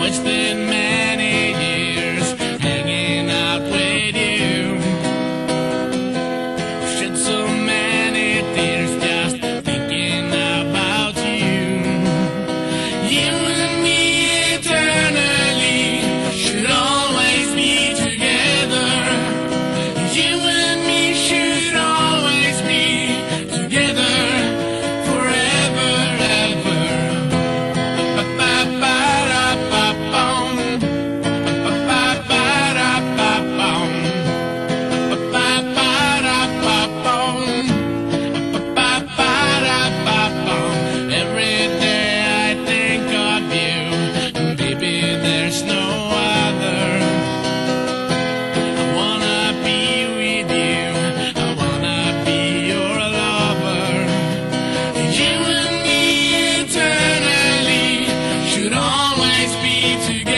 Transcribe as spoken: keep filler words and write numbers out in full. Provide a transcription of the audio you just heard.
it's been many years hanging out with you. Shed so many tears just thinking about you. You and me eternally should always be together. You and me should always be together forever, ever. Every day I think of you, and baby, there's no other. I wanna be with you, I wanna be your lover. You and me eternally should always be together.